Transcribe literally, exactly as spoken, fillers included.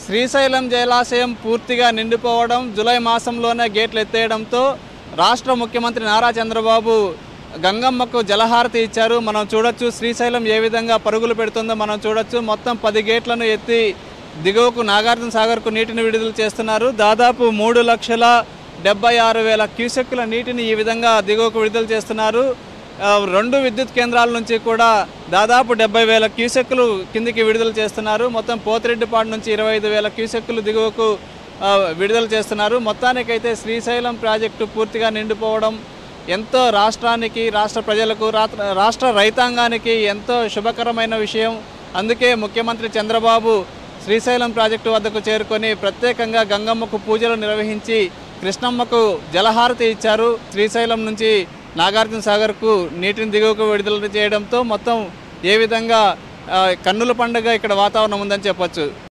శ్రీశైలం జలాశయం పూర్తిగా నిండిపోవడం, జూలై మాసంలోనే గేట్లు ఎత్తేయడంతో రాష్ట్ర ముఖ్యమంత్రి నారా చంద్రబాబు గంగమ్మకు జలహారతి ఇచ్చారు. మనం చూడొచ్చు శ్రీశైలం ఏ విధంగా పరుగులు పెడుతుందో మనం చూడొచ్చు. మొత్తం పది గేట్లను ఎత్తి దిగువకు నాగార్జున సాగర్కు నీటిని విడుదల చేస్తున్నారు. దాదాపు మూడు లక్షల డెబ్బై ఆరు వేల క్యూసెక్కుల నీటిని ఈ విధంగా దిగువకు విడుదల చేస్తున్నారు. రెండు విద్యుత్ కేంద్రాల నుంచి కూడా దాదాపు డెబ్బై వేల క్యూసెక్కులు కిందికి విడుదల చేస్తున్నారు. మొత్తం పోతిరెడ్డిపాడు నుంచి ఇరవై ఐదు వేల క్యూసెక్కులు దిగువకు విడుదల చేస్తున్నారు. మొత్తానికైతే శ్రీశైలం ప్రాజెక్టు పూర్తిగా నిండిపోవడం ఎంతో రాష్ట్రానికి, రాష్ట్ర ప్రజలకు, రాష్ట్ర రైతాంగానికి ఎంతో శుభకరమైన విషయం. అందుకే ముఖ్యమంత్రి చంద్రబాబు శ్రీశైలం ప్రాజెక్టు వద్దకు చేరుకొని ప్రత్యేకంగా గంగమ్మకు పూజలు నిర్వహించి కృష్ణమ్మకు జలహారతి ఇచ్చారు. శ్రీశైలం నుంచి నాగార్జున సాగర్కు నీటిని దిగువకు విడుదల చేయడంతో మొత్తం ఏ విధంగా కన్నుల పండుగ ఇక్కడ వాతావరణం ఉందని చెప్పొచ్చు.